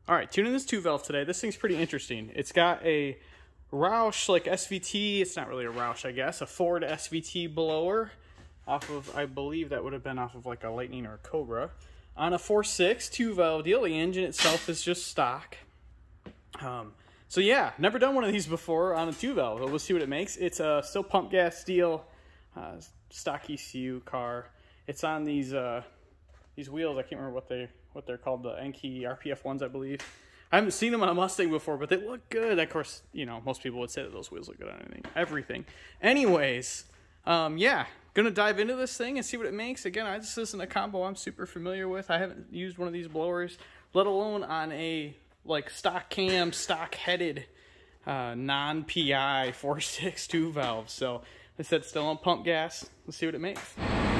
All right, tuning this 2-valve today. This thing's pretty interesting. It's got a Roush, like SVT. It's not really a Roush, I guess. A Ford SVT blower off of, I believe that would have been off of like a Lightning or a Cobra. On a 4.6 2-valve deal. The engine itself is just stock. So yeah, never done one of these before on a 2-valve. We'll see what it makes. It's still pump gas steel, stock ECU car. It's on these wheels. I can't remember what they're called, the Enki RPF ones, I believe. I haven't seen them on a Mustang before, but they look good. Of course, you know, most people would say that those wheels look good on everything. Anyways, yeah, gonna dive into this thing and see what it makes. Again, this isn't a combo I'm super familiar with. I haven't used one of these blowers, let alone on a like stock cam, stock headed, non-PI 4.6 2-valve. So, like I said, still on pump gas. Let's see what it makes.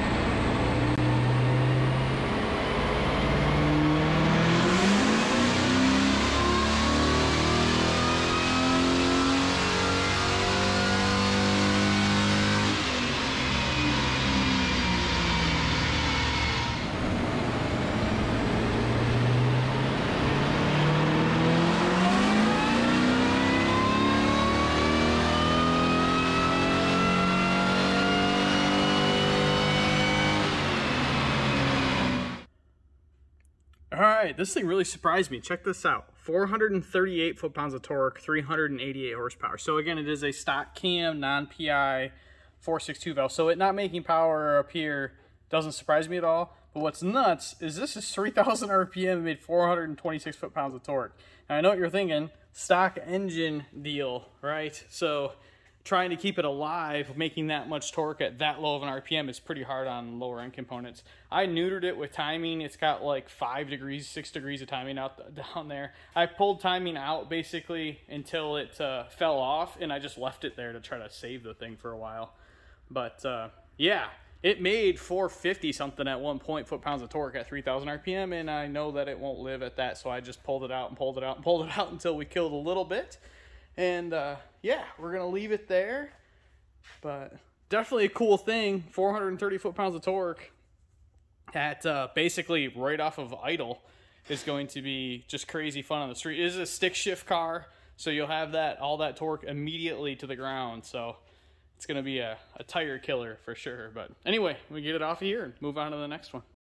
All right, this thing really surprised me. Check this out. 438 foot-pounds of torque, 388 horsepower. So again, it is a stock cam, non-PI, 4.6 2-valve. So it not making power up here doesn't surprise me at all. But what's nuts is this is 3,000 RPM and made 426 foot-pounds of torque. Now I know what you're thinking, stock engine deal, right? So trying to keep it alive, making that much torque at that low of an RPM is pretty hard on lower end components. I neutered it with timing. It's got like 5 degrees, 6 degrees of timing down there. I pulled timing out basically until it fell off, and I just left it there to try to save the thing for a while. But yeah, it made 450 something at one point, foot-pounds of torque at 3,000 RPM, and I know that it won't live at that, so I just pulled it out and pulled it out and pulled it out until we killed a little bit. And yeah, we're going to leave it there. But definitely a cool thing. 430 foot-pounds of torque at basically right off of idle is going to be just crazy fun on the street. It is a stick shift car, so you'll have all that torque immediately to the ground. So it's going to be a tire killer for sure. But anyway, we get it off of here and move on to the next one.